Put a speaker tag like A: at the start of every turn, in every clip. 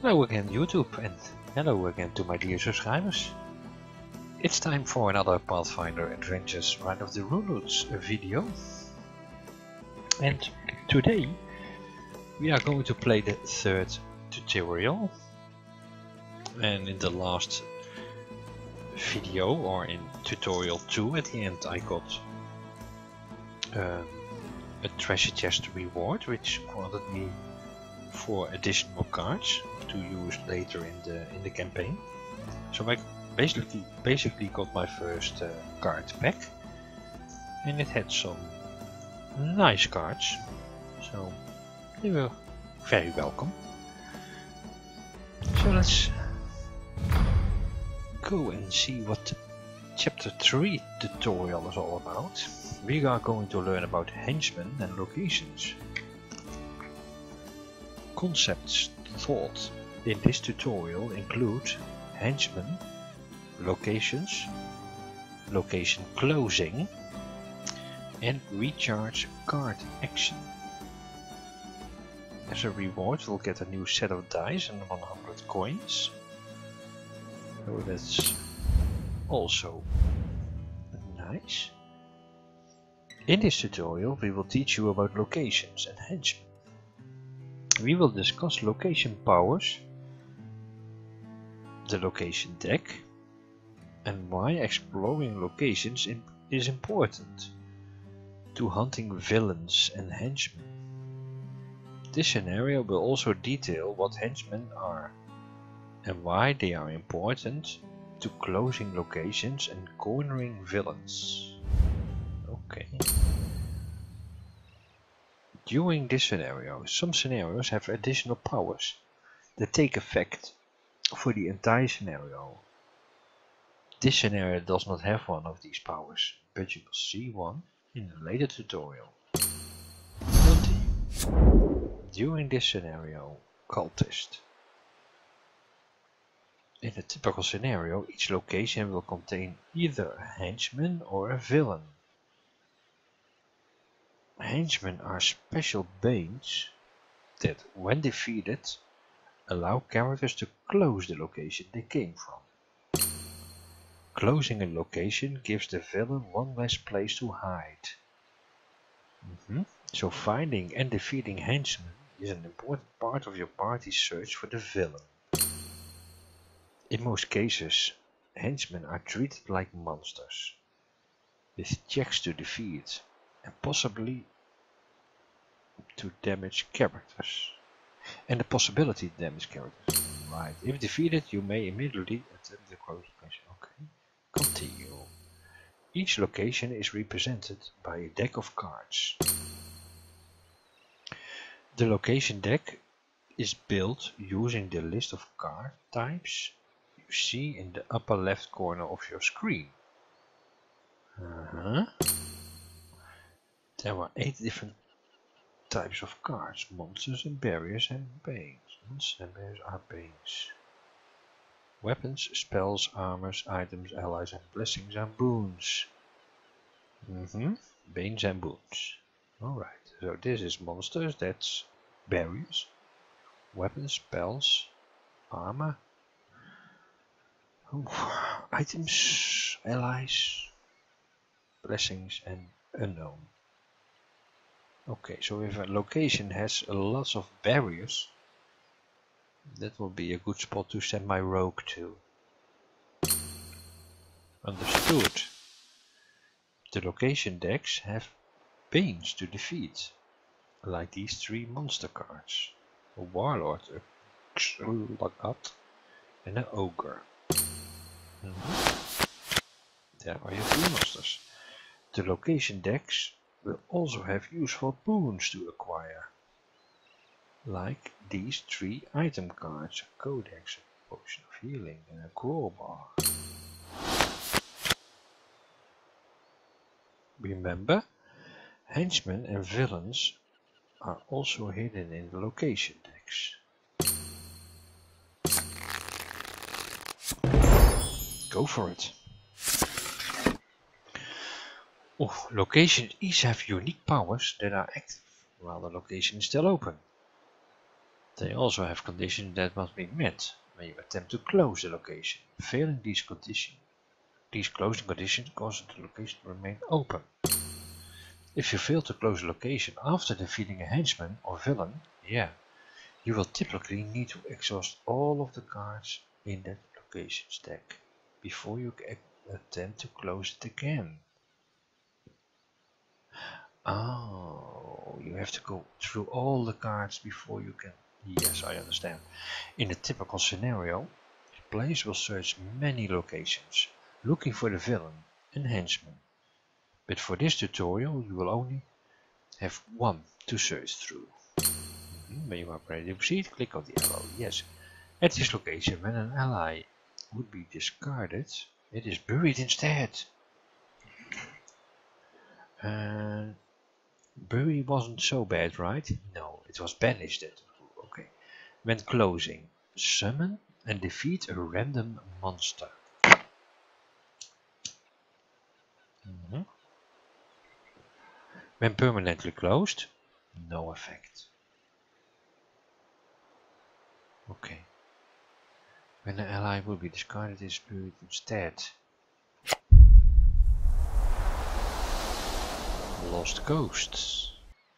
A: Hello again YouTube, and hello again to my dear subscribers. It's time for another Pathfinder Adventures Rite of the Runelords video. And today we are going to play the third tutorial. And in the last video, or in tutorial 2 at the end, I got a treasure chest reward which granted me 4 additional cards to use later in the campaign. So I basically got my first card pack, and it had some nice cards, so they were very welcome. So let's go and see what chapter 3 tutorial is all about. We are going to learn about henchmen and locations. Concepts taught in this tutorial include henchmen, locations, location closing, and recharge card action. As a reward, we'll get a new set of dice and 100 coins. So that's also nice. In this tutorial, we will teach you about locations and henchmen. We will discuss location powers, the location deck, and why exploring locations is important to hunting villains and henchmen. This scenario will also detail what henchmen are and why they are important to closing locations and cornering villains. Okay. During this scenario, some scenarios have additional powers that take effect for the entire scenario. This scenario does not have one of these powers, but you will see one in a later tutorial. Continue. During this scenario, cultist. In a typical scenario, each location will contain either a henchman or a villain. Henchmen are special beings that, when defeated, allow characters to close the location they came from. Closing a location gives the villain one less place to hide. So finding and defeating henchmen is an important part of your party's search for the villain. In most cases, henchmen are treated like monsters, with checks to defeat and possibly to damage characters. And the possibility to damage characters. Right. If defeated, you may immediately attempt the close location. Okay. Continue. Each location is represented by a deck of cards. The location deck is built using the list of card types you see in the upper left corner of your screen. There are 8 different types of cards: monsters and barriers and banes. Monsters and barriers are banes. Weapons, spells, armors, items, allies and blessings are boons. Banes and boons. Alright, so this is monsters, that's barriers. Weapons, spells, armor, items, allies, blessings and unknown. Okay, so if a location has lots of barriers, that will be a good spot to send my rogue to. Understood. The location decks have banes to defeat, like these 3 monster cards: a warlord, a Xlagat, and an ogre. There are your 3 monsters. The location decks will also have useful boons to acquire, like these 3 item cards: a codex, a potion of healing, and a crowbar. Remember, henchmen and villains are also hidden in the location decks. Go for it. Locations each have unique powers that are active while the location is still open. They also have conditions that must be met when you attempt to close the location. Failing these closing conditions cause the location to remain open. If you fail to close a location after defeating a henchman or villain, you will typically need to exhaust all of the cards in that location stack before you attempt to close it again. Oh, you have to go through all the cards before you can... Yes, I understand. In a typical scenario, players will search many locations, looking for the villain and henchman. But for this tutorial, you will only have one to search through. When you are ready to proceed, click on the arrow. Yes. At this location, when an ally would be discarded, it is buried instead. Bury wasn't so bad, right? No, it was banished. Okay. When closing, summon and defeat a random monster. When permanently closed, no effect. Okay. When an ally will be discarded, it is buried instead. Lost Ghosts.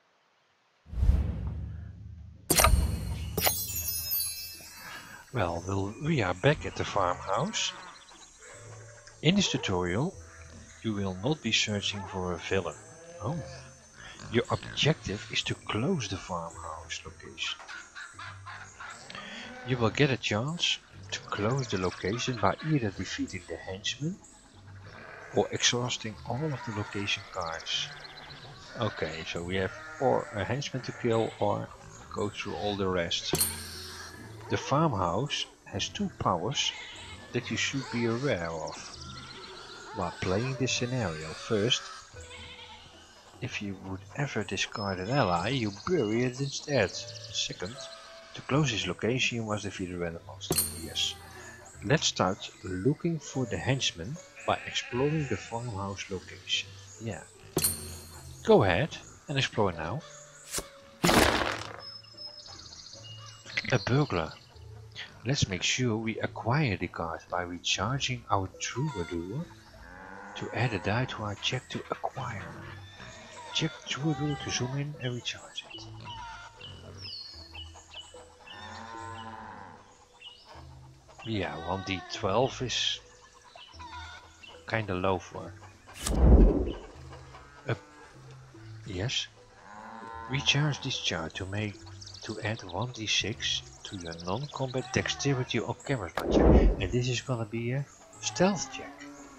A: Well, we are back at the farmhouse. In this tutorial, you will not be searching for a villain. Oh. Your objective is to close the farmhouse location. You will get a chance to close the location by either defeating the henchman or exhausting all of the location cards. Okay, so we have or a henchman to kill or go through all the rest. The farmhouse has two powers that you should be aware of while playing this scenario. First, if you would ever discard an ally, you bury it instead. Second, to close this location you must defeat a random monster. Yes. Let's start looking for the henchman by exploring the farmhouse location. Yeah. Go ahead and explore now. A burglar. Let's make sure we acquire the card by recharging our troubadour to add a die to our check to acquire. Check troubadour to zoom in and recharge it. Yeah, 1d12 is kinda low for. Yes. Recharge this chart to add 1d6 to your non-combat dexterity or charisma check, and this is gonna be a stealth check.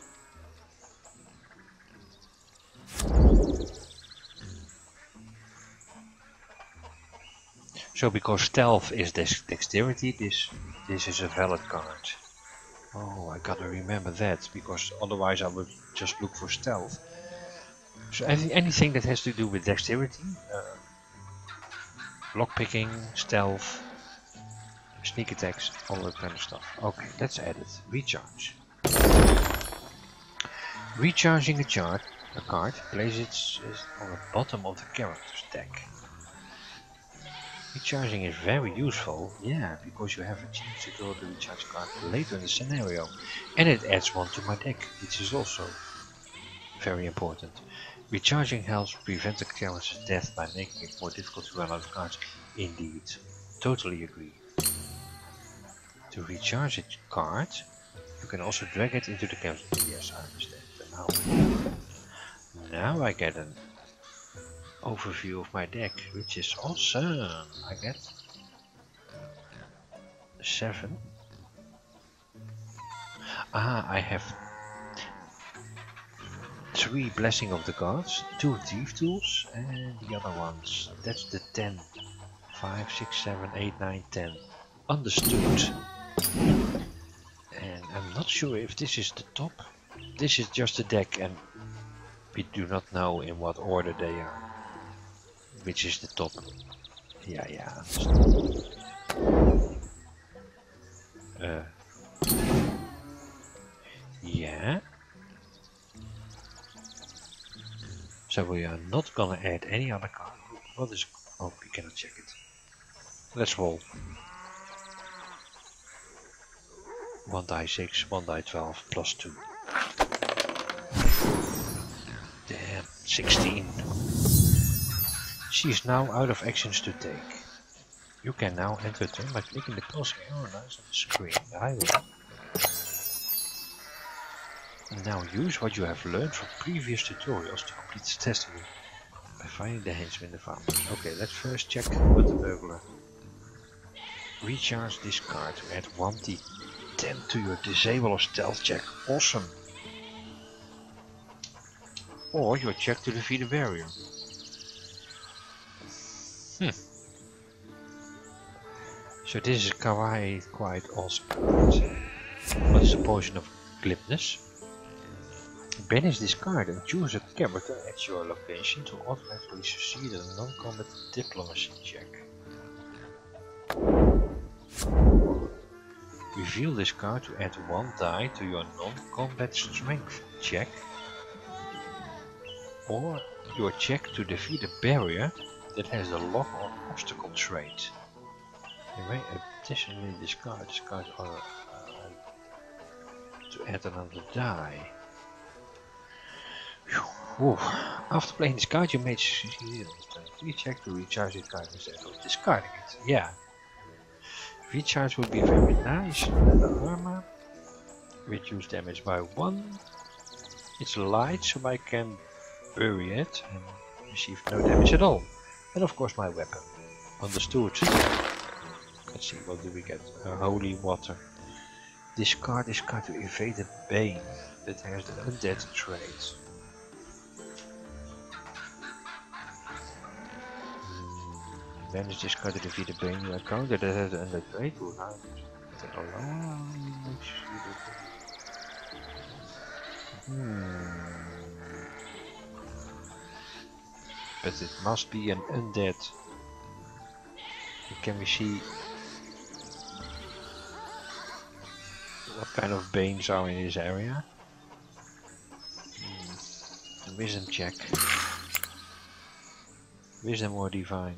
A: So because stealth is dexterity, this is a valid card. Oh, I gotta remember that, because otherwise I would just look for stealth. So anything that has to do with dexterity, lockpicking, stealth, sneak attacks, all that kind of stuff. Okay, let's add it. Recharge. Recharging a card, place it on the bottom of the character's deck. Recharging is very useful, yeah, because you have a chance to draw the recharge card later in the scenario, and it adds one to my deck, which is also very important. Recharging helps prevent the character's death by making it more difficult to run out of cards. Indeed, totally agree. To recharge a card, you can also drag it into the character. Yes, I understand. Now I get an overview of my deck, which is awesome. I get 7. I have 3 Blessing of the Gods, 2 Thief Tools, and the other ones. That's the 10. 5, 6, 7, 8, 9, 10. Understood. And I'm not sure if this is the top. This is just a deck, and we do not know in what order they are. Which is the top? Yeah. Yeah. So we are not gonna add any other card. What is? Oh, we cannot check it. Let's roll. 1 die 6, 1 die 12, plus 2. Damn, 16. She is now out of actions to take. You can now enter a turn by clicking the pulsing arrow lines on the screen. I will. Now use what you have learned from previous tutorials to complete the test room by finding the henchman in the farmhouse. Okay, let's first check with the burglar. Recharge this card to add 1d10 to your disable or stealth check. Awesome! Or your check to defeat a barrier. So this is quite awesome card. What is the potion of glibness? Banish this card and choose a character at your location to automatically succeed in a non-combat diplomacy check. Reveal this card to add 1 die to your non-combat strength check, or your check to defeat a barrier that has the lock or obstacle trait. You may additionally discard this card to add another die. Whew. After playing this card, you may succeed on a free check to recharge this card instead of discarding it. Yeah. Recharge would be very nice. The armor. Reduce damage by 1. It's light, so I can bury it and receive no damage at all. And of course my weapon. Understood. Let's see, what do we get? Holy water. Discard this card to evade a bane that has the undead trait. Manage this card to defeat a bane you encounter that has the undead trait. But it must be an undead. Can we see what kind of banes are in this area? Wisdom check. Wisdom or divine?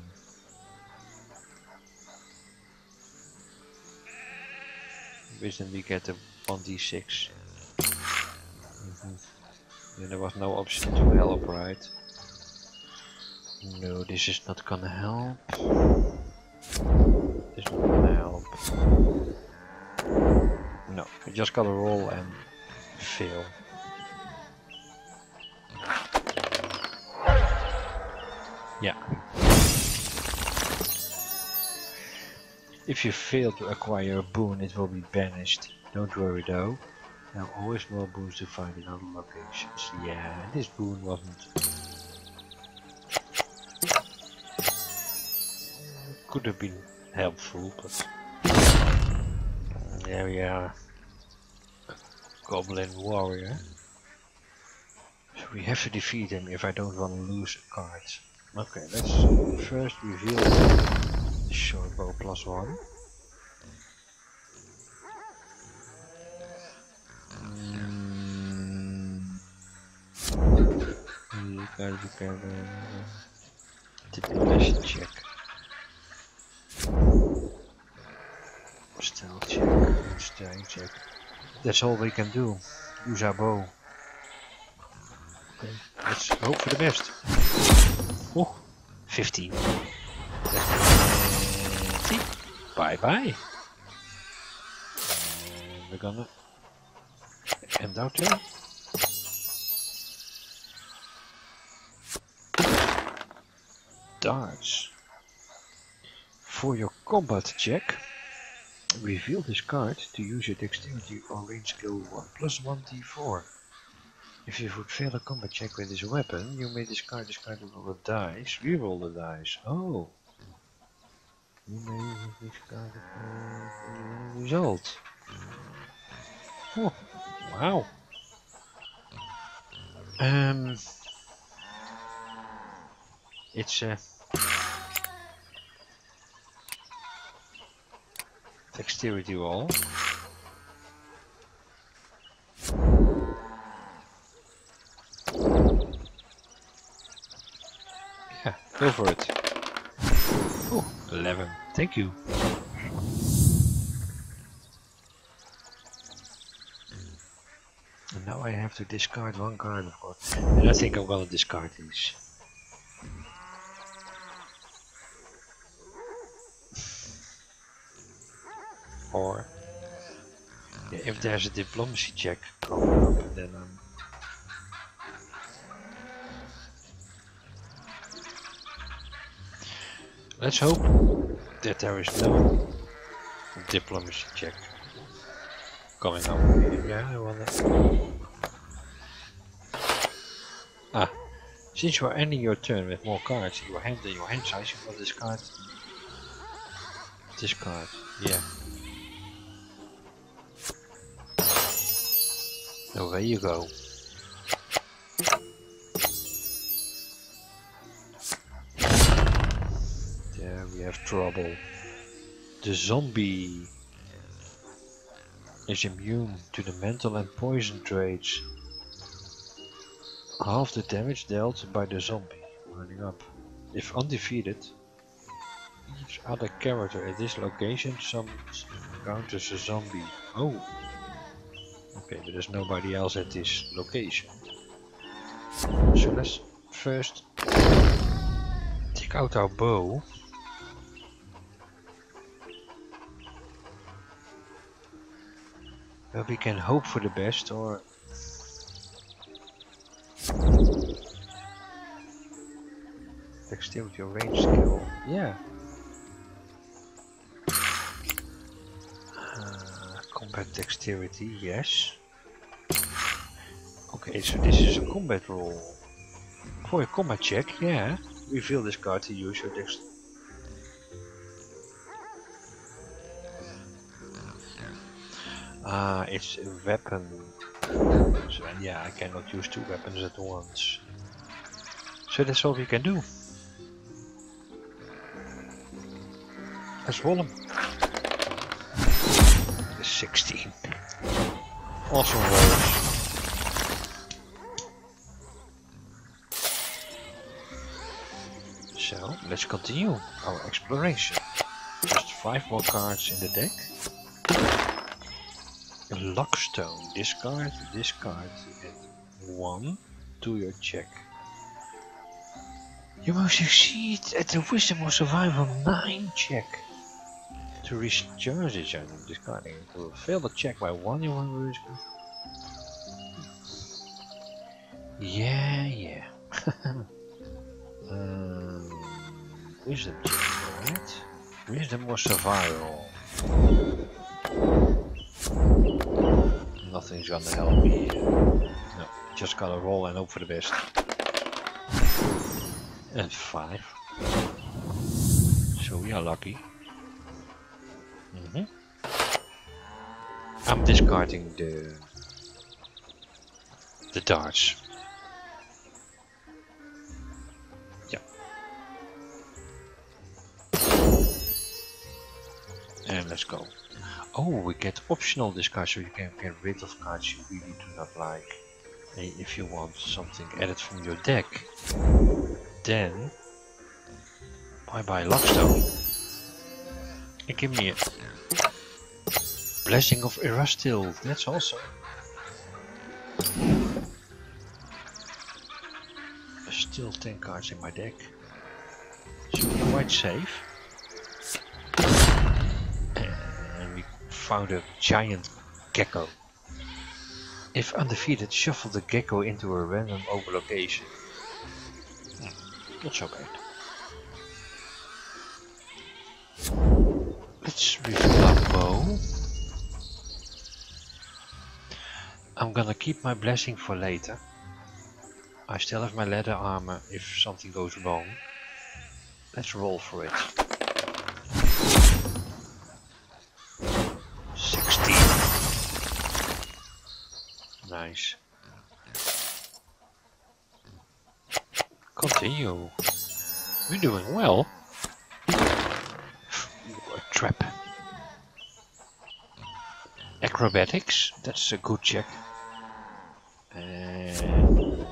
A: Wisdom we get a 1d6. Then there was no option to help, right? No, this is not gonna help. This is not gonna help. No, I just gotta roll and fail. Yeah. If you fail to acquire a boon, it will be banished. Don't worry though. There are always more boons to find in other locations. Yeah, this boon wasn't... could have been helpful, but... there we are. Goblin warrior. So we have to defeat him if I don't want to lose a card. Okay, let's first reveal the short bow +1. You gotta be careful. Diplomacy check. Stealth check. Strength check. That's all we can do. Use our bow. Okay, let's hope for the best. Oh, 15. Bye bye. We're gonna end out there. Darts. For your combat check, reveal this card to use your dexterity or range skill 1 + 1d4. If you would fail a combat check with this weapon, you may discard all the dice, reroll the dice. Oh! You may discard the result. Oh, wow! It's dexterity roll. Yeah, go for it. Oh, 11. Thank you. And now I have to discard one card, of course. And I think I'm gonna discard these. Or yeah, if there's a diplomacy check coming up, then let's hope that there is no diplomacy check coming up. Yeah, I wanna. Ah, since you are ending your turn with more cards in your hand than your hand size, you will discard this card. Yeah. Away you go. There we have trouble. The zombie is immune to the mental and poison traits. Half the damage dealt by the zombie. Running up. If undefeated, each other character at this location encounters a zombie. Oh! Okay, but there's nobody else at this location. So let's first take out our bow. Well, we can hope for the best, or dexterity or range skill. Yeah. Combat dexterity, yes. Okay, so this is a combat roll. For a combat check, yeah. Reveal this card to use your dexterity. Ah, it's a weapon. So yeah, I cannot use two weapons at once. So that's all we can do. Let's roll them. 16. Awesome rolls. So let's continue our exploration. Just 5 more cards in the deck. A Lockstone. Discard this card. Add 1 to your check. You will succeed at the Wisdom or Survival 9 check. To recharge this item, discarding it will fail the check by 1. You will risk. Yeah. Wisdom check, right? Wisdom or Survival. Nothing's gonna help me. No, just gotta roll and hope for the best. And 5. So we are lucky. I'm discarding the darts. Yeah. And let's go. Oh, we get optional discard, so you can get rid of cards you really do not like. And if you want something added from your deck, then bye bye Lockstone. And give me a Blessing of Erastil. That's awesome. There's still 10 cards in my deck, so we're quite safe. And we found a giant gecko. If undefeated, shuffle the gecko into a random open location. Not so bad. Let's refill our bow. I'm gonna keep my blessing for later. I still have my leather armor if something goes wrong. Let's roll for it. 16. Nice. Continue. We're doing well. A trap. Acrobatics, that's a good check. And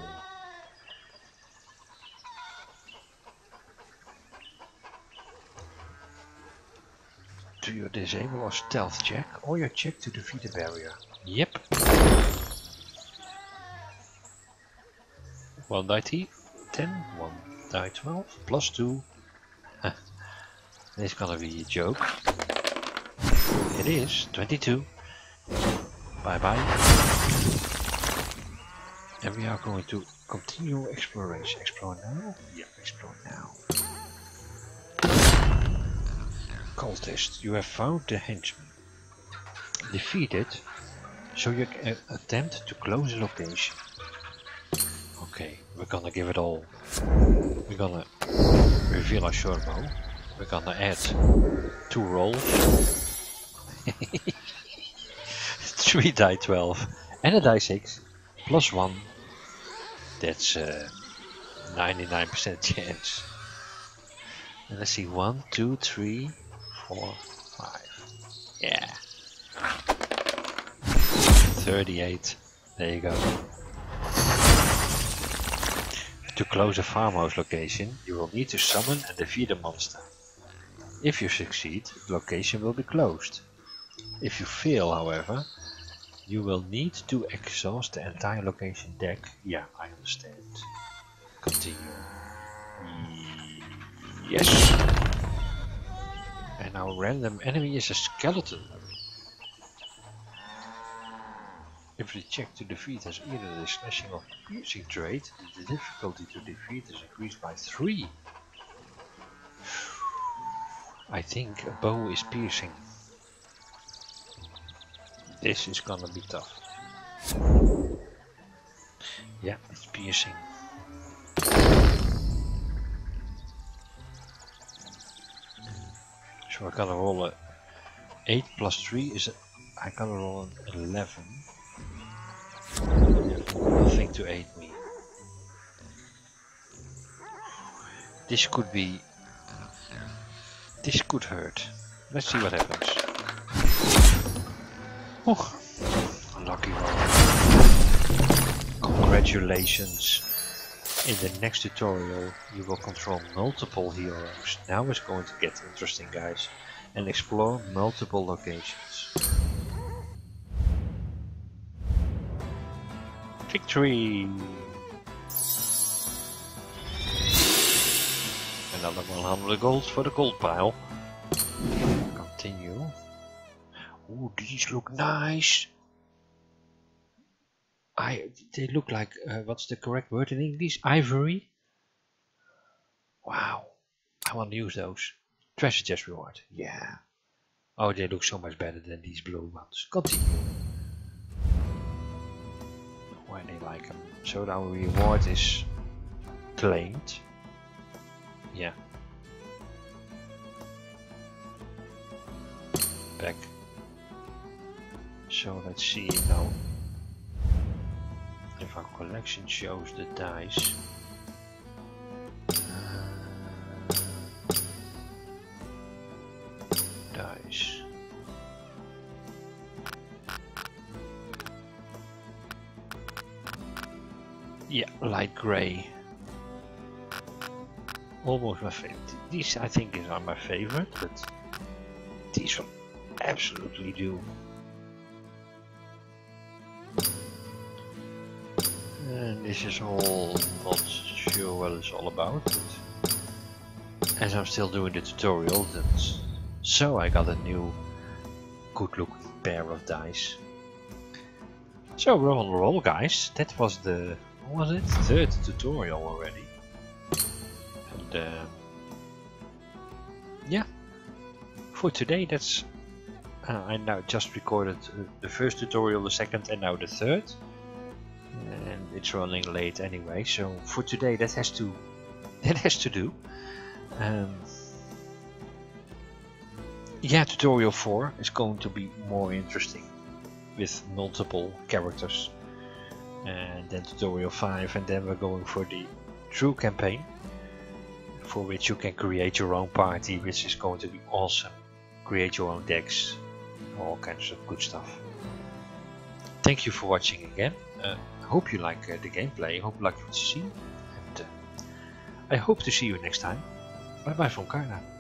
A: disable or stealth check, or your check to defeat a barrier. Yep. 1 die 10, 1 die 12, plus 2. This is gonna be a joke. It is 22. Bye bye. And we are going to continue exploration. Explore now? Yeah, explore now. Cultist, you have found the henchman. Defeated, so you can attempt to close the location. Okay, we're gonna give it all. We're gonna reveal our short bow. We're gonna add 2 rolls. 3 die 12 and a die 6 plus 1. That's 99% chance. And let's see, 1, 2, 3, 4, 5. Yeah. 38. There you go. To close a farmhouse location, you will need to summon and defeat a monster. If you succeed, the location will be closed. If you fail, however, you will need to exhaust the entire location deck. Yeah, I understand. Continue. Yes! And our random enemy is a skeleton. If the check to defeat has either the slashing or piercing trait, the difficulty to defeat is increased by 3. I think a bow is piercing. This is gonna be tough. Yeah, it's piercing. So I gotta roll a 8 plus 3 is I gotta roll an 11. Nothing to aid me. This could be. This could hurt. Let's see what happens. Oh, lucky roll. Congratulations. In the next tutorial you will control multiple heroes. Now it's going to get interesting, guys. And explore multiple locations. Victory! Another 100 gold for the gold pile. Continue. Ooh, these look nice. They look like, what's the correct word in English? Ivory? Wow. I want to use those. Treasure chest reward. Yeah. Oh, they look so much better than these blue ones. Continue. Why they like them. So our reward is claimed. Yeah. Back. So let's see now if our collection shows the dice. Dice. Yeah, light grey. Almost my favorite. These I think are my favorite, but these will absolutely do. And this is all not sure what it's all about, but as I'm still doing the tutorial, so I got a new good looking pair of dice. So we're on a roll, guys. That was the, what was it? Third tutorial already. And yeah, for today that's I now just recorded the first tutorial, the second, and now the third. And it's running late anyway, so for today that has to do. Yeah, tutorial 4 is going to be more interesting with multiple characters, and then tutorial 5, and then we're going for the true campaign, for which you can create your own party, which is going to be awesome. Create your own decks, all kinds of good stuff. Thank you for watching again. I hope you like the gameplay. I hope you like what you see, and I hope to see you next time. Bye bye from Karna.